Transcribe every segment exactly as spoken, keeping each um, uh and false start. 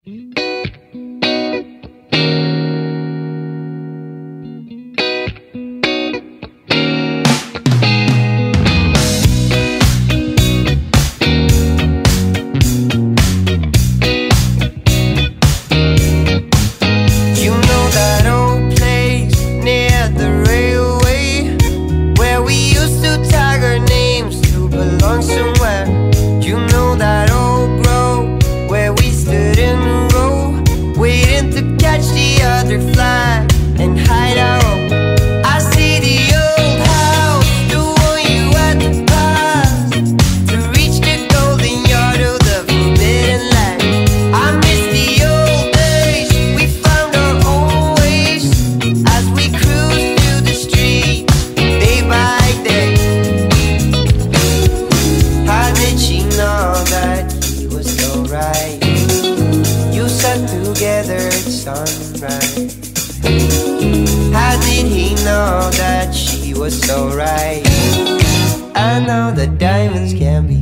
Together at sunrise. How did he know that she was so right? I know that diamonds can be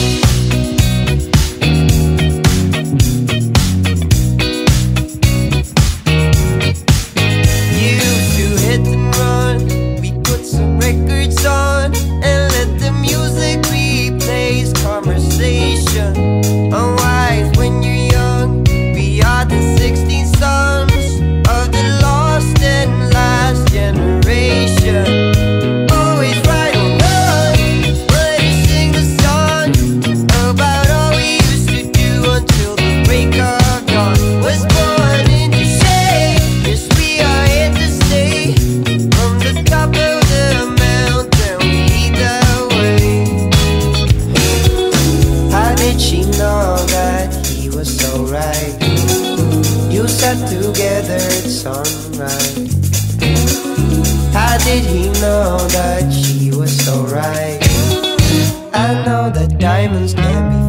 used to hit and run. We put some records on and let the music replace conversation. Unwise when you're young, we are the sixteen sons of the lost and last generation. Always right or wrong, but we sing the song about all we used to do until the break of dawn. Was born into shade, yes we are here to stay. From the top of the mountain we lead the way. How did she know that he was so right? You sat together at sunrise. How did he know that she was so right? I know that diamonds can be